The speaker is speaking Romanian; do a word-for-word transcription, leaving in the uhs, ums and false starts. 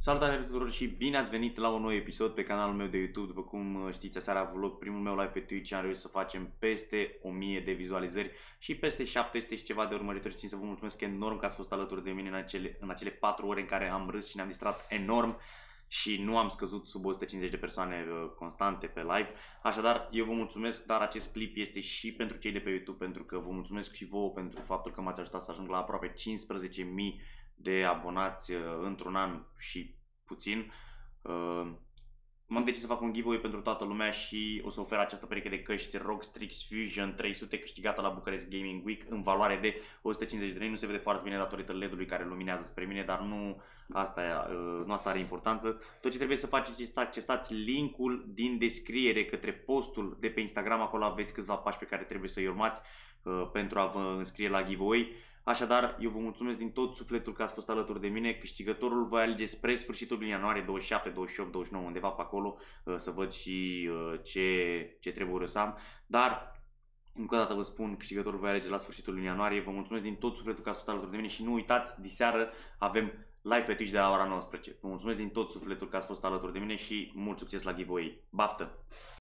Salutare tuturor și bine ați venit la un nou episod pe canalul meu de YouTube. După cum știți, aseară a avut loc primul meu live pe Twitch. Am reușit să facem peste o mie de vizualizări și peste șapte sute și ceva de urmăritori. Țin să vă mulțumesc enorm că ați fost alături de mine în acele, în acele patru ore în care am râs și ne-am distrat enorm și nu am scăzut sub o sută cincizeci de persoane constante pe live. Așadar, eu vă mulțumesc, dar acest clip este și pentru cei de pe YouTube, pentru că vă mulțumesc și vouă pentru faptul că m-ați ajutat să ajung la aproape cincisprezece mii de abonați într-un an și puțin. M-am decis să fac un giveaway pentru toată lumea și o să ofer această pereche de căști R O G Strix Fusion trei sute câștigată la Bucharest Gaming Week în valoare de o sută cincizeci de lei. Nu se vede foarte bine datorită L E D-ului care luminează spre mine, dar nu asta, nu asta are importanță. Tot ce trebuie să faceți este să accesați linkul din descriere către postul de pe Instagram. Acolo aveți câțiva pași pe care trebuie să-i urmați pentru a vă înscrie la giveaway. Așadar, eu vă mulțumesc din tot sufletul că ați fost alături de mine. Câștigătorul voi alege spre sfârșitul lunii ianuarie, douăzeci și șapte, douăzeci și opt, douăzeci și nouă, undeva pe acolo, să văd și ce, ce trebuie să am. Dar, încă o dată vă spun, câștigătorul voi alege la sfârșitul lunii ianuarie. Vă mulțumesc din tot sufletul că ați fost alături de mine și nu uitați, diseară avem live pe Twitch de la ora nouăsprezece. Vă mulțumesc din tot sufletul că ați fost alături de mine și mult succes la giveaway. Baftă!